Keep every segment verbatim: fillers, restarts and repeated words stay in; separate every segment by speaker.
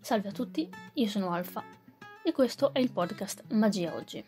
Speaker 1: Salve a tutti, io sono Alfa e questo è il podcast Magia Oggi.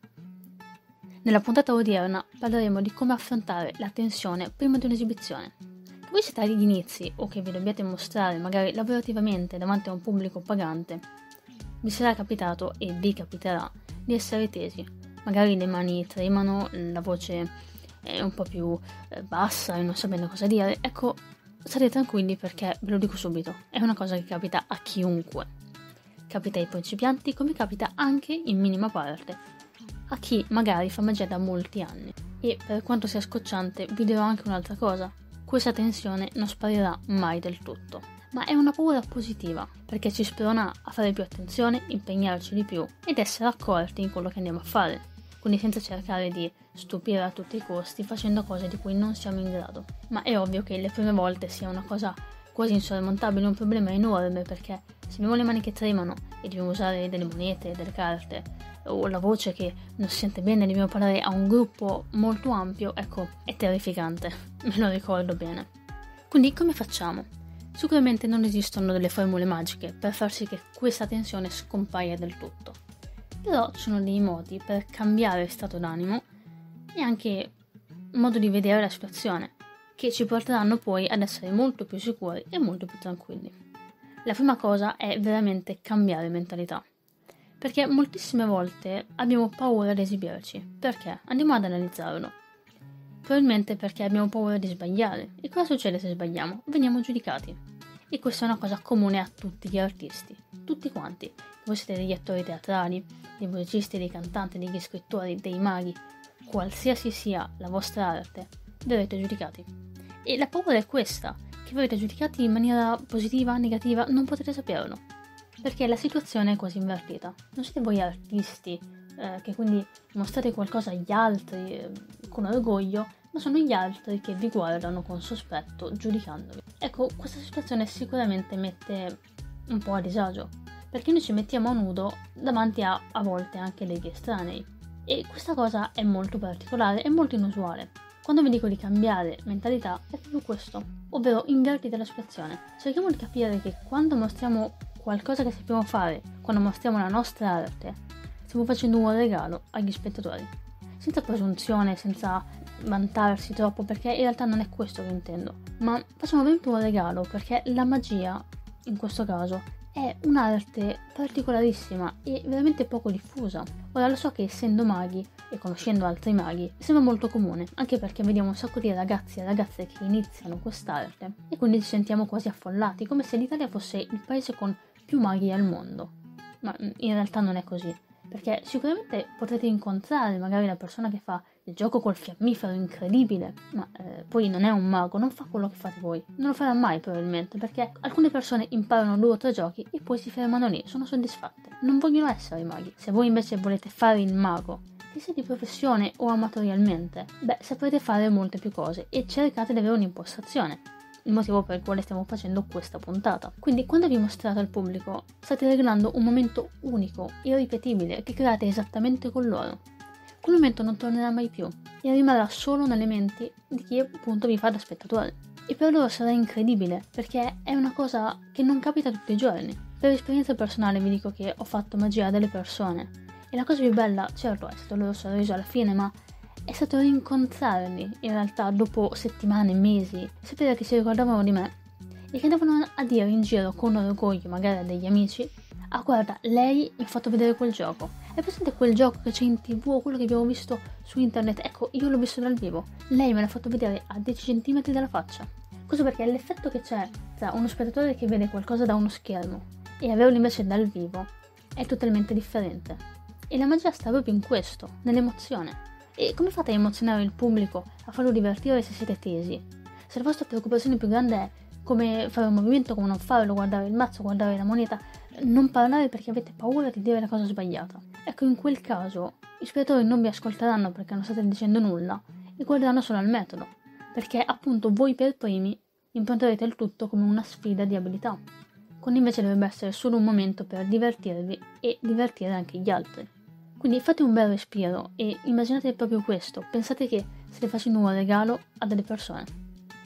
Speaker 1: Nella puntata odierna parleremo di come affrontare la tensione prima di un'esibizione. Che voi siete agli inizi o che vi dobbiate mostrare magari lavorativamente davanti a un pubblico pagante, vi sarà capitato e vi capiterà di essere tesi. Magari le mani tremano, la voce è un po' più bassa e non sapete cosa dire. Ecco, state tranquilli perché ve lo dico subito, è una cosa che capita a chiunque. Capita ai principianti come capita anche in minima parte a chi magari fa magia da molti anni. E per quanto sia scocciante vi dirò anche un'altra cosa: questa tensione non sparirà mai del tutto, ma è una paura positiva perché ci sprona a fare più attenzione, impegnarci di più ed essere accorti in quello che andiamo a fare, quindi senza cercare di stupire a tutti i costi facendo cose di cui non siamo in grado. Ma è ovvio che le prime volte sia una cosa quasi insormontabile, un problema enorme, perché se abbiamo le mani che tremano e dobbiamo usare delle monete, delle carte, o la voce che non si sente bene, dobbiamo parlare a un gruppo molto ampio, ecco, è terrificante, me lo ricordo bene. Quindi come facciamo? Sicuramente non esistono delle formule magiche per far sì che questa tensione scompaia del tutto, però ci sono dei modi per cambiare stato d'animo e anche modo di vedere la situazione che ci porteranno poi ad essere molto più sicuri e molto più tranquilli. La prima cosa è veramente cambiare mentalità, perché moltissime volte abbiamo paura di esibirci. Perché? Andiamo ad analizzarlo. Probabilmente perché abbiamo paura di sbagliare. E cosa succede se sbagliamo? Veniamo giudicati. E questa è una cosa comune a tutti gli artisti, tutti quanti. Voi siete degli attori teatrali, dei musicisti, dei cantanti, degli scrittori, dei maghi, qualsiasi sia la vostra arte, verrete giudicati. E la paura è questa, che verrete giudicati in maniera positiva, negativa, non potete saperlo, perché la situazione è quasi invertita. Non siete voi artisti eh, che quindi mostrate qualcosa agli altri eh, con orgoglio, ma sono gli altri che vi guardano con sospetto, giudicandovi. Ecco, questa situazione sicuramente mette un po' a disagio, perché noi ci mettiamo a nudo davanti a, a volte anche degli estranei. E questa cosa è molto particolare e molto inusuale. Quando vi dico di cambiare mentalità è proprio questo, ovvero invertite la situazione. Cerchiamo di capire che quando mostriamo qualcosa che sappiamo fare, quando mostriamo la nostra arte, stiamo facendo un regalo agli spettatori. Senza presunzione, senza vantarsi troppo, perché in realtà non è questo che intendo, ma facciamo veramente un regalo perché la magia, in questo caso, è un'arte particolarissima e veramente poco diffusa. Ora lo so che essendo maghi e conoscendo altri maghi sembra molto comune, anche perché vediamo un sacco di ragazzi e ragazze che iniziano quest'arte e quindi ci sentiamo quasi affollati, come se l'Italia fosse il paese con più maghi al mondo. Ma in realtà non è così, perché sicuramente potrete incontrare magari la persona che fa il gioco col fiammifero incredibile, ma eh, poi non è un mago, non fa quello che fate voi, non lo farà mai probabilmente, perché alcune persone imparano due o tre giochi e poi si fermano lì, sono soddisfatte, non vogliono essere maghi. Se voi invece volete fare il mago, che sia di professione o amatorialmente, beh, saprete fare molte più cose e cercate di avere un'impostazione, il motivo per il quale stiamo facendo questa puntata. Quindi quando vi mostrate al pubblico state regalando un momento unico, irripetibile, che create esattamente con loro. Quel momento non tornerà mai più e rimarrà solo nelle menti di chi appunto vi fa da spettatore. E per loro sarà incredibile, perché è una cosa che non capita tutti i giorni. Per esperienza personale vi dico che ho fatto magia a delle persone e la cosa più bella, certo, è stato il loro sorriso alla fine, ma è stato rincontrarli in realtà dopo settimane, mesi, sapere che si ricordavano di me e che andavano a dire in giro con orgoglio magari a degli amici: ah, guarda, lei mi ha fatto vedere quel gioco. È presente quel gioco che c'è in tv o quello che abbiamo visto su internet? Ecco, io l'ho visto dal vivo. Lei me l'ha fatto vedere a dieci centimetri dalla faccia. Questo perché l'effetto che c'è tra uno spettatore che vede qualcosa da uno schermo e averlo invece dal vivo è totalmente differente. E la magia sta proprio in questo, nell'emozione. E come fate a emozionare il pubblico, a farlo divertire se siete tesi? Se la vostra preoccupazione più grande è come fare un movimento, come non farlo, guardare il mazzo, guardare la moneta, non parlare perché avete paura di dire la cosa sbagliata. Ecco, in quel caso gli spettatori non vi ascolteranno perché non state dicendo nulla e guarderanno solo al metodo, perché appunto voi per primi impronterete il tutto come una sfida di abilità, quando invece dovrebbe essere solo un momento per divertirvi e divertire anche gli altri. Quindi fate un bel respiro e immaginate proprio questo, pensate che state facendo un regalo a delle persone.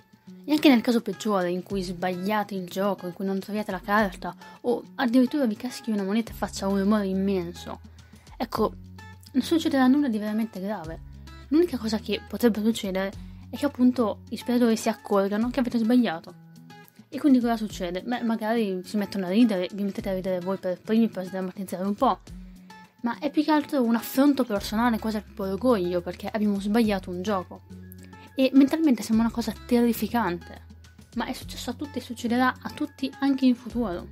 Speaker 1: E anche nel caso peggiore, in cui sbagliate il gioco, in cui non troviate la carta, o addirittura vi caschi una moneta e faccia un rumore immenso, ecco, non succederà nulla di veramente grave. L'unica cosa che potrebbe succedere è che appunto gli spettatori si accorgano che avete sbagliato. E quindi cosa succede? Beh, magari si mettono a ridere, vi mettete a ridere voi per primi per sdrammatizzare un po', ma è più che altro un affronto personale, quasi al proprio orgoglio, perché abbiamo sbagliato un gioco. E mentalmente sembra una cosa terrificante, ma è successo a tutti e succederà a tutti anche in futuro.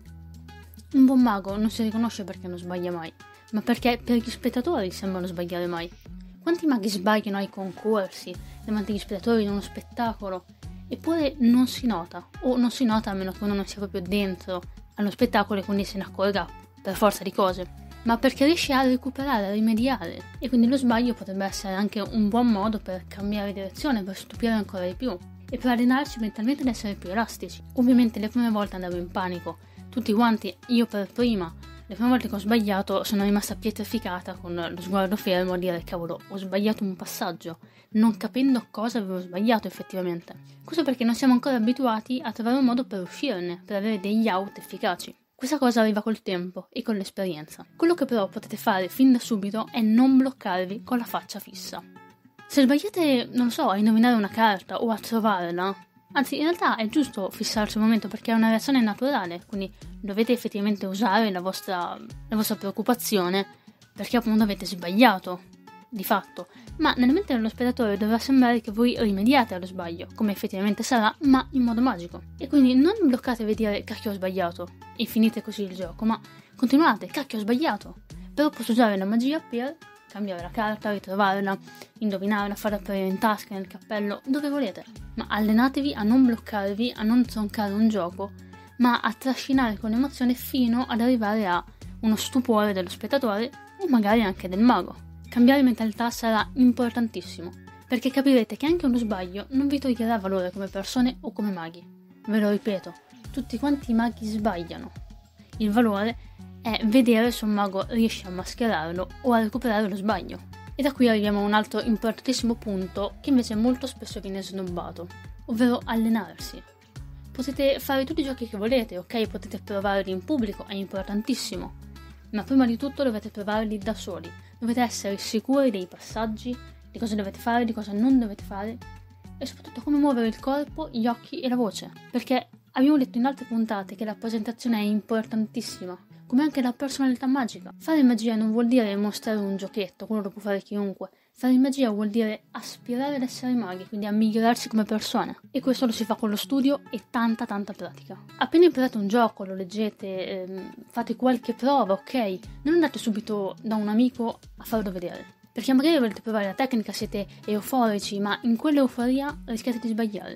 Speaker 1: Un buon mago non si riconosce perché non sbaglia mai, ma perché per gli spettatori sembrano sbagliare mai. Quanti maghi sbagliano ai concorsi, davanti agli spettatori in uno spettacolo, eppure non si nota, o non si nota a meno che uno non sia proprio dentro allo spettacolo e quindi se ne accorga per forza di cose, ma perché riesce a recuperare, a rimediare, e quindi lo sbaglio potrebbe essere anche un buon modo per cambiare direzione, per stupire ancora di più, e per allenarci mentalmente ad essere più elastici. Ovviamente le prime volte andavo in panico, tutti quanti, io per prima. Le prime volte che ho sbagliato sono rimasta pietrificata con lo sguardo fermo a dire cavolo, ho sbagliato un passaggio, non capendo cosa avevo sbagliato effettivamente. Questo perché non siamo ancora abituati a trovare un modo per uscirne, per avere degli out efficaci. Questa cosa arriva col tempo e con l'esperienza. Quello che però potete fare fin da subito è non bloccarvi con la faccia fissa. Se sbagliate, non lo so, a indovinare una carta o a trovarla, anzi, in realtà è giusto fissarci un momento perché è una reazione naturale, quindi dovete effettivamente usare la vostra, la vostra preoccupazione perché appunto avete sbagliato, di fatto. Ma nella mente dello spettatore dovrà sembrare che voi rimediate allo sbaglio, come effettivamente sarà, ma in modo magico. E quindi non bloccatevi a dire cacchio ho sbagliato e finite così il gioco, ma continuate, cacchio ho sbagliato. Però posso usare la magia per cambiare la carta, ritrovarla, indovinarla, farla apparire in tasca, nel cappello, dove volete. Ma allenatevi a non bloccarvi, a non troncare un gioco, ma a trascinare con emozione fino ad arrivare a uno stupore dello spettatore o magari anche del mago. Cambiare mentalità sarà importantissimo, perché capirete che anche uno sbaglio non vi toglierà valore come persone o come maghi. Ve lo ripeto, tutti quanti i maghi sbagliano. Il valore è vedere se un mago riesce a mascherarlo o a recuperare lo sbaglio. E da qui arriviamo a un altro importantissimo punto che invece molto spesso viene snobbato, ovvero allenarsi. Potete fare tutti i giochi che volete, ok? Potete provarli in pubblico, è importantissimo, ma prima di tutto dovete provarli da soli. Dovete essere sicuri dei passaggi, di cosa dovete fare, di cosa non dovete fare e soprattutto come muovere il corpo, gli occhi e la voce, perché abbiamo detto in altre puntate che la presentazione è importantissima, come anche la personalità magica. Fare magia non vuol dire mostrare un giochetto, quello lo può fare chiunque. Fare magia vuol dire aspirare ad essere maghi, quindi a migliorarsi come persone. E questo lo si fa con lo studio e tanta tanta pratica. Appena imparate un gioco, lo leggete, ehm, fate qualche prova, ok? Non andate subito da un amico a farlo vedere. Perché magari volete provare la tecnica, siete euforici, ma in quell'euforia rischiate di sbagliare.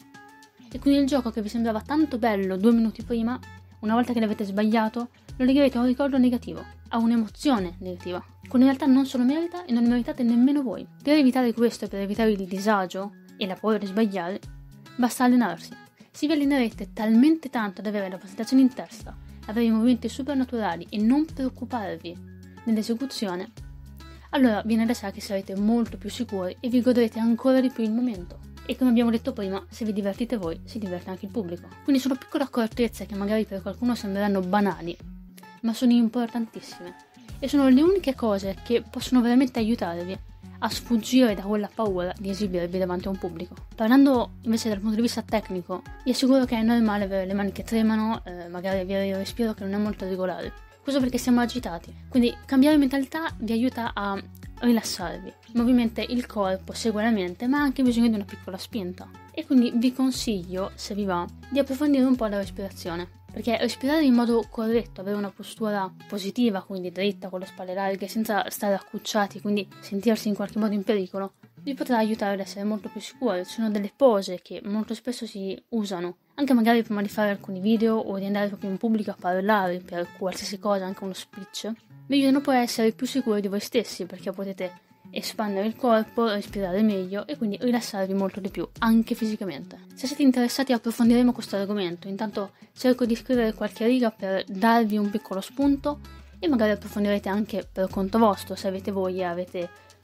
Speaker 1: E quindi il gioco che vi sembrava tanto bello due minuti prima, una volta che l'avete sbagliato, lo legherete a un ricordo negativo, a un'emozione negativa, quando in realtà non se lo merita e non lo meritate nemmeno voi. Per evitare questo e per evitare il disagio e la paura di sbagliare, basta allenarsi. Se vi allenerete talmente tanto ad avere la presentazione in testa, avere i movimenti supernaturali e non preoccuparvi nell'esecuzione, allora viene da sé che sarete molto più sicuri e vi godrete ancora di più il momento. E come abbiamo detto prima, se vi divertite voi, si diverte anche il pubblico. Quindi sono piccole accortezze che magari per qualcuno sembreranno banali, ma sono importantissime. E sono le uniche cose che possono veramente aiutarvi a sfuggire da quella paura di esibirvi davanti a un pubblico. Parlando invece dal punto di vista tecnico, vi assicuro che è normale avere le mani che tremano, eh, magari avere il respiro che non è molto regolare. Questo perché siamo agitati. Quindi cambiare mentalità vi aiuta a rilassarvi. Ovviamente il corpo segue la mente, ma ha anche bisogno di una piccola spinta. E quindi vi consiglio, se vi va, di approfondire un po' la respirazione. Perché respirare in modo corretto, avere una postura positiva, quindi dritta, con le spalle larghe, senza stare accucciati, quindi sentirsi in qualche modo in pericolo, vi potrà aiutare ad essere molto più sicuri. Ci sono delle pose che molto spesso si usano, anche magari prima di fare alcuni video o di andare proprio in pubblico a parlare per qualsiasi cosa, anche uno speech. Vi aiutano poi a essere più sicuri di voi stessi, perché potete espandere il corpo, respirare meglio e quindi rilassarvi molto di più, anche fisicamente. Se siete interessati approfondiremo questo argomento, intanto cerco di scrivere qualche riga per darvi un piccolo spunto e magari approfondirete anche per conto vostro, se avete voglia, avete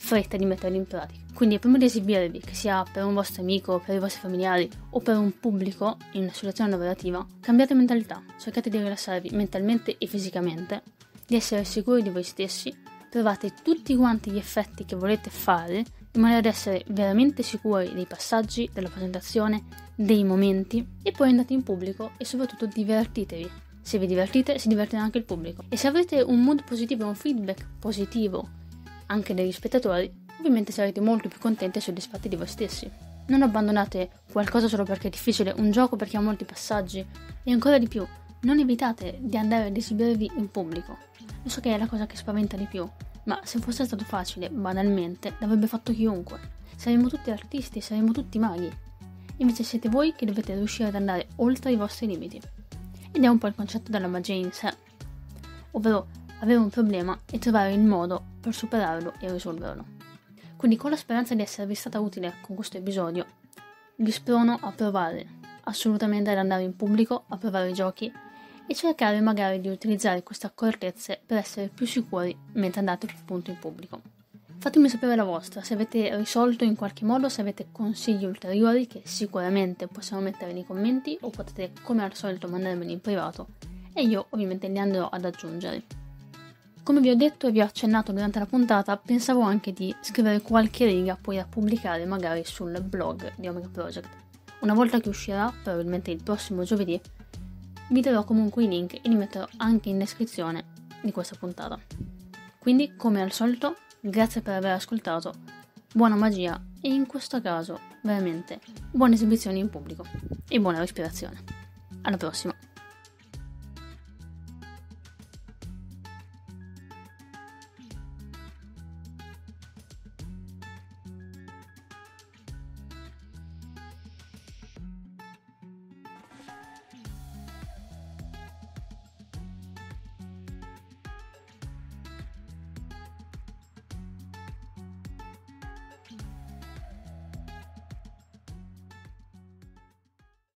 Speaker 1: fretta di metterli in pratica. Quindi prima di esibirvi, che sia per un vostro amico, per i vostri familiari o per un pubblico in una situazione lavorativa, cambiate mentalità, cercate di rilassarvi mentalmente e fisicamente, di essere sicuri di voi stessi, provate tutti quanti gli effetti che volete fare in maniera da essere veramente sicuri dei passaggi, della presentazione, dei momenti, e poi andate in pubblico e soprattutto divertitevi. Se vi divertite, si divertirà anche il pubblico. E se avrete un mood positivo e un feedback positivo anche degli spettatori, ovviamente sarete molto più contenti e soddisfatti di voi stessi. Non abbandonate qualcosa solo perché è difficile, un gioco perché ha molti passaggi, e ancora di più, non evitate di andare ad esibirvi in pubblico. Lo so che è la cosa che spaventa di più, ma se fosse stato facile, banalmente, l'avrebbe fatto chiunque. Saremmo tutti artisti, saremmo tutti maghi. Invece siete voi che dovete riuscire ad andare oltre i vostri limiti. Ed è un po' il concetto della magia in sé, ovvero avere un problema e trovare il modo per superarlo e risolverlo. Quindi, con la speranza di esservi stata utile con questo episodio, vi sprono a provare assolutamente ad andare in pubblico, a provare i giochi e cercare magari di utilizzare queste accortezze per essere più sicuri mentre andate appunto in pubblico. Fatemi sapere la vostra, se avete risolto in qualche modo, se avete consigli ulteriori che sicuramente possiamo mettere nei commenti, o potete come al solito mandarmeli in privato e io ovviamente li andrò ad aggiungere. Come vi ho detto e vi ho accennato durante la puntata, pensavo anche di scrivere qualche riga poi da pubblicare magari sul blog di Omega Project. Una volta che uscirà, probabilmente il prossimo giovedì, vi darò comunque i link e li metterò anche in descrizione di questa puntata. Quindi, come al solito, grazie per aver ascoltato, buona magia e in questo caso veramente buone esibizioni in pubblico e buona respirazione. Alla prossima!